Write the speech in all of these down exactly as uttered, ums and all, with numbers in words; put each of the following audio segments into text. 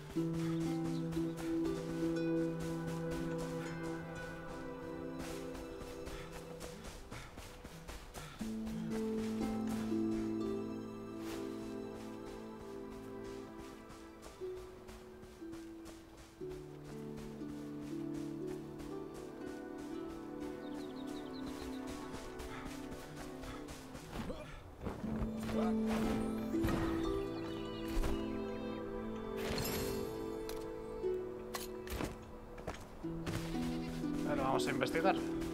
Bueno, vamos a investigar.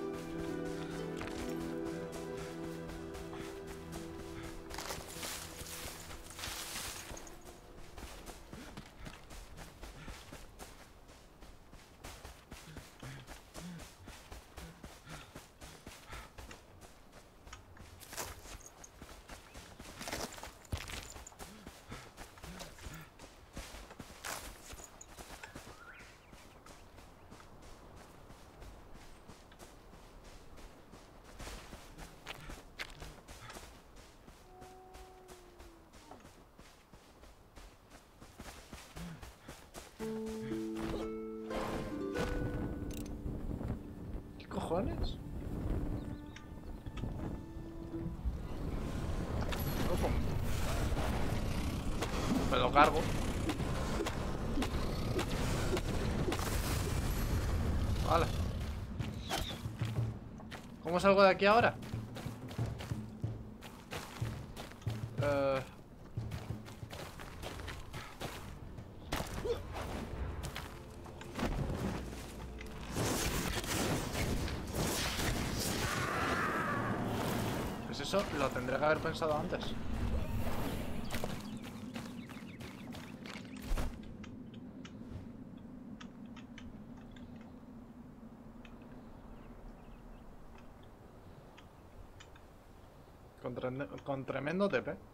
¿Qué cojones? Ojo. Me lo cargo. Vale. ¿Cómo salgo de aquí ahora? Eh... Pues eso lo tendré que haber pensado antes. Con, tre con tremendo T P.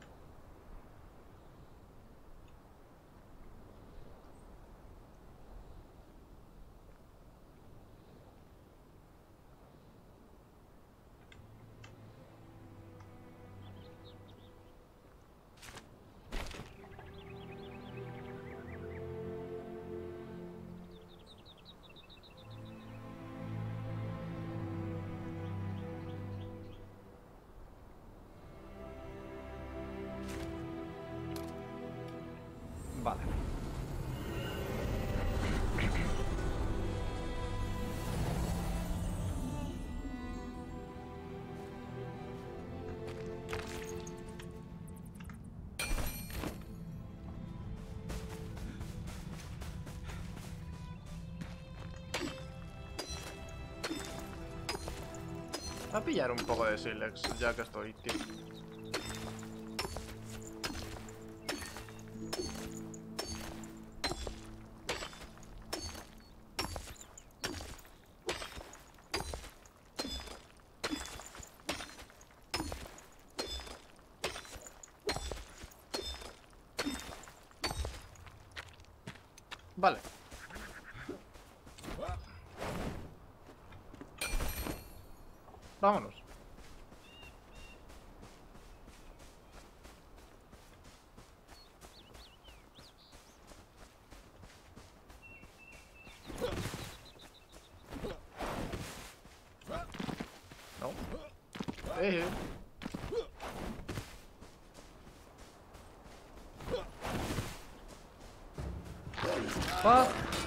Vale. Voy a pillar un poco de Silex, ya que estoy, tío. Vale. Vámonos. No. Eh. Ah.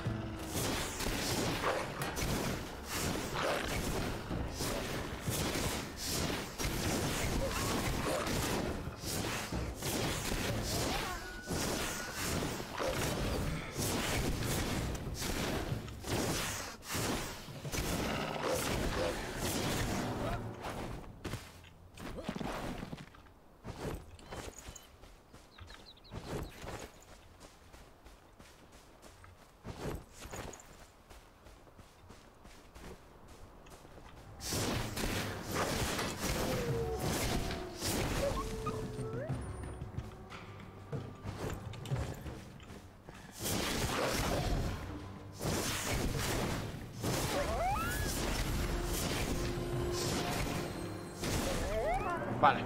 Vale.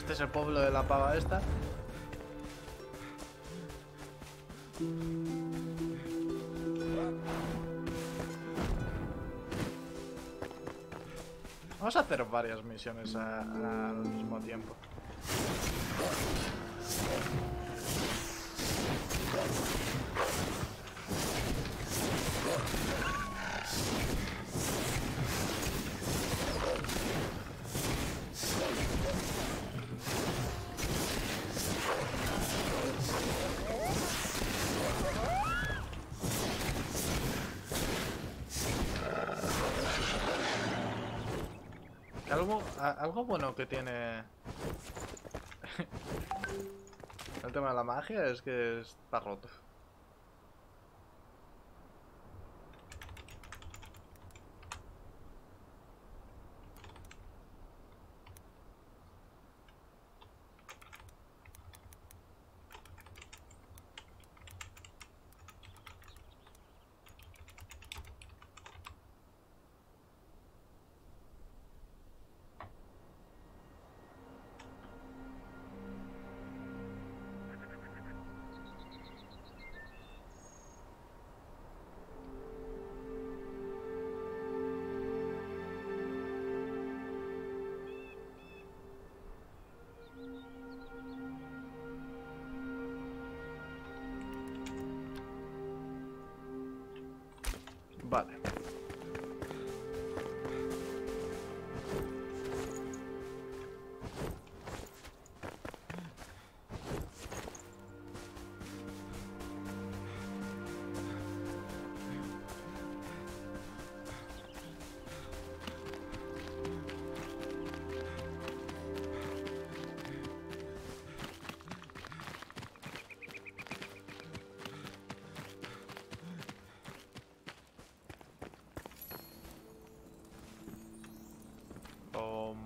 este es el pueblo de la pava esta. Vamos a hacer varias misiones a, a, al mismo tiempo. Algo, a, algo bueno que tiene el tema de la magia es que está roto. Vale. Um...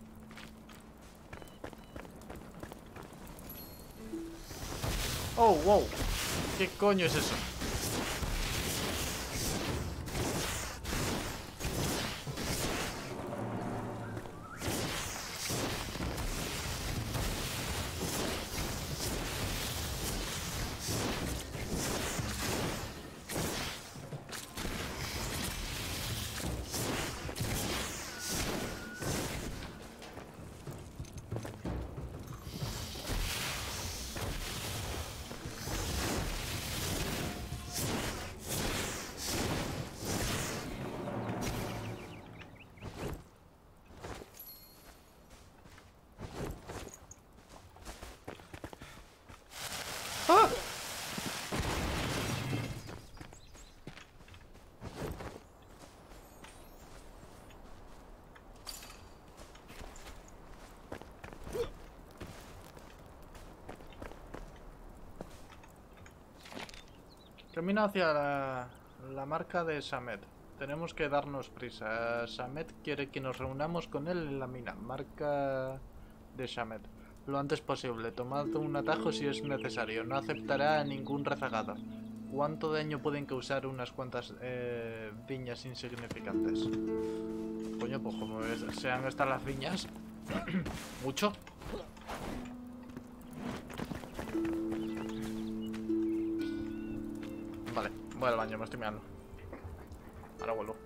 Oh, wow. ¿Qué coño es eso? ¡Ah! Camino hacia la, la marca de Samet. Tenemos que darnos prisa. Samet quiere que nos reunamos con él en la mina. Marca de Samet. Lo antes posible. Tomad un atajo si es necesario. No aceptará a ningún rezagado. ¿Cuánto daño pueden causar unas cuantas eh, viñas insignificantes? Coño, pues como es, sean estas las viñas. Mucho. Vale, voy al baño, me estoy mirando. Ahora vuelvo.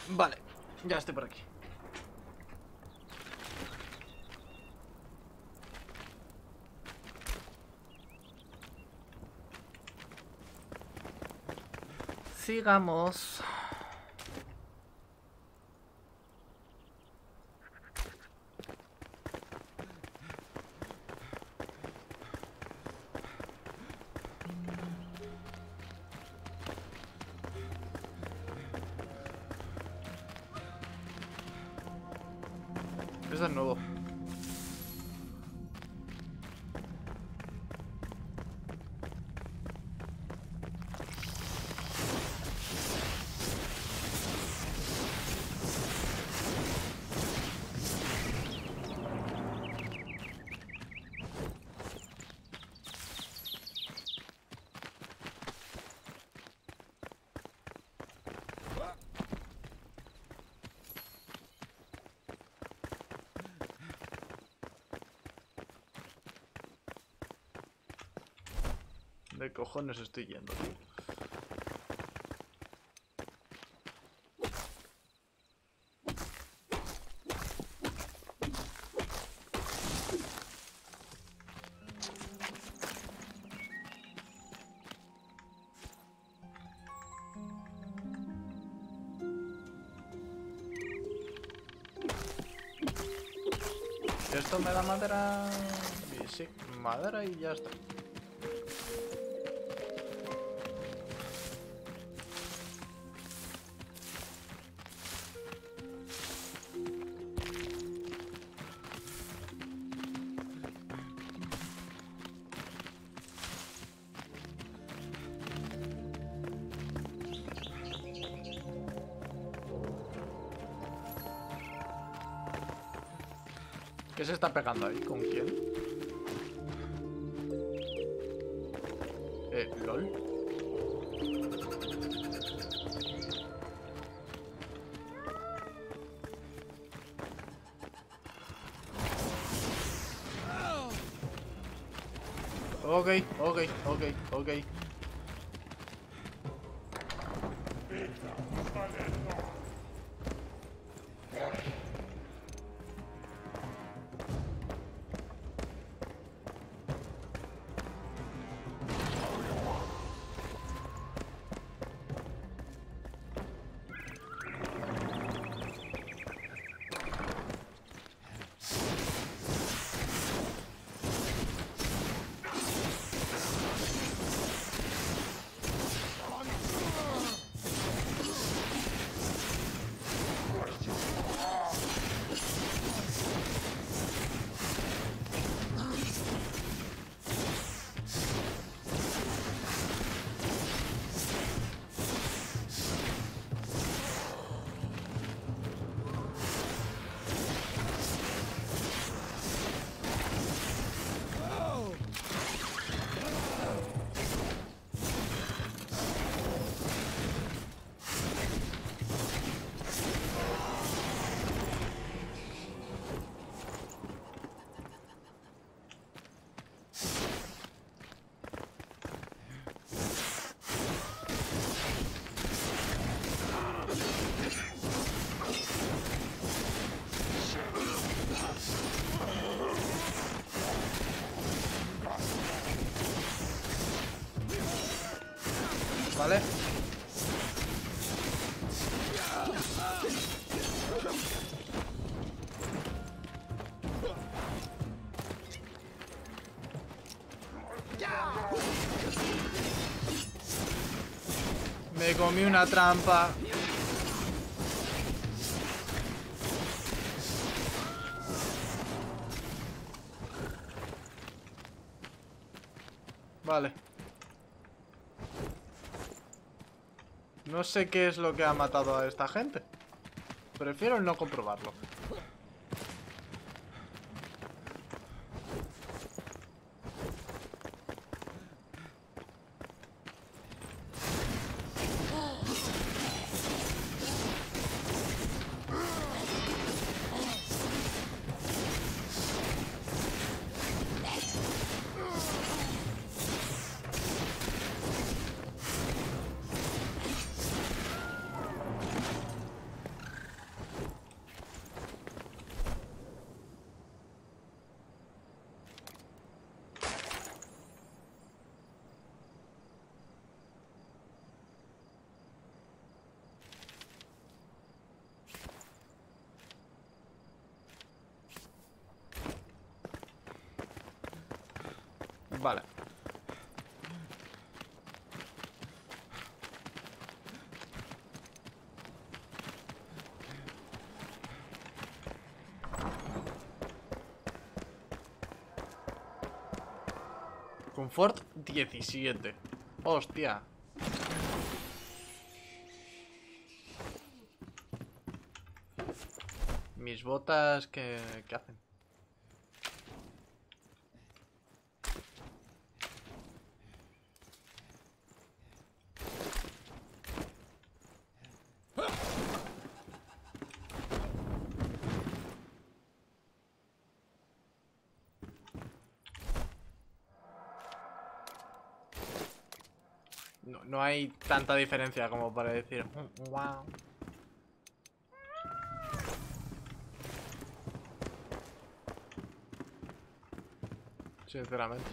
Vale, ya estoy por aquí. Sigamos. Es de nuevo. ¿De cojones estoy yendo, tío? Esto me da madera... Y sí, madera y ya está. ¿Qué se está pegando ahí? ¿Con quién? Eh, ¿lol? Ok, ok, ok, ok. ¿Vale? Me comí una trampa. Vale. No sé qué es lo que ha matado a esta gente. Prefiero no comprobarlo. Vale. Confort diecisiete. Hostia. Mis botas, ¿qué, qué hacen? No, no hay tanta diferencia como para decir wow. Sinceramente.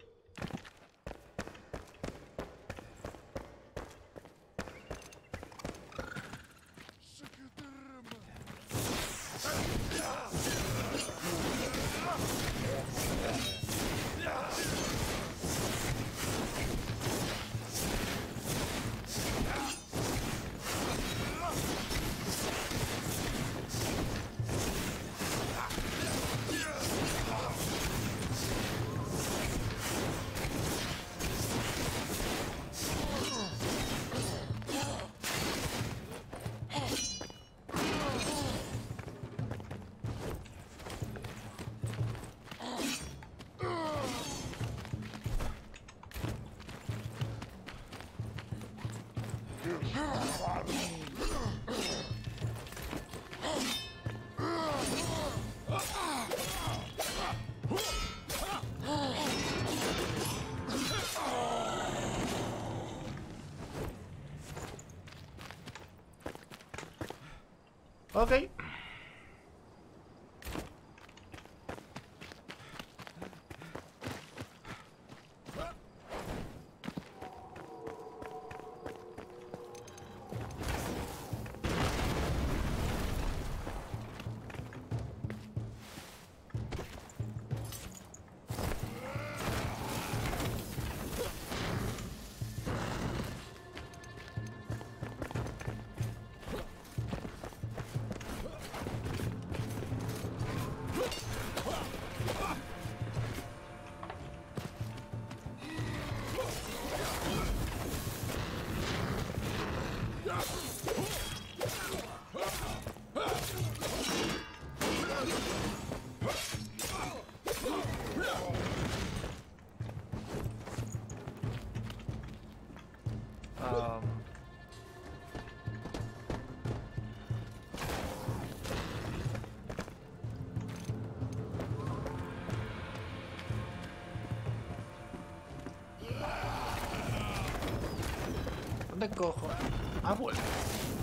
Ok. Um, ¿Dónde cojo? Ah, vuelve.